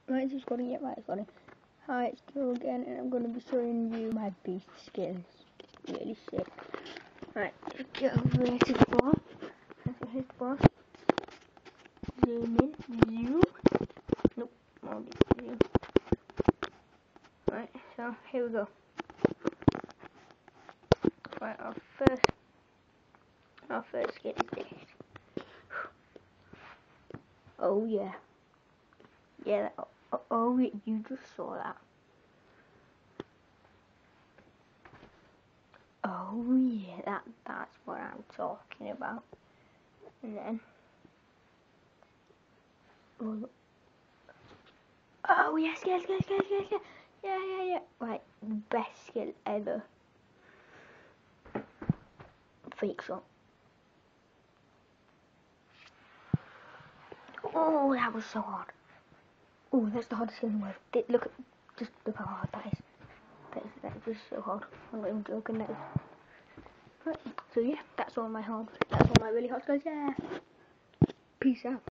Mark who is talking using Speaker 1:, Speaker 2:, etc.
Speaker 1: Right, it's recording. Yeah, right, it's recording. Hi, it's Joe again, and I'm going to be showing you my beast skills. Really sick. Right, get over here to the bar. Hit the bar. Zoom in. View. Nope, won't be zoom. Right, so here we go. Right, our first skill is this. Oh yeah. Yeah, oh, you just saw that. Oh yeah, that's what I'm talking about. And then, oh yes, yeah. Right, the best skill ever. Fake shot. Oh, that was so hard. Oh, that's the hardest skill in the world. Just look how hard that is. That is just so hard. I'm not even joking. That is. Right, so yeah, that's all my really hard skills. Yeah. Peace out.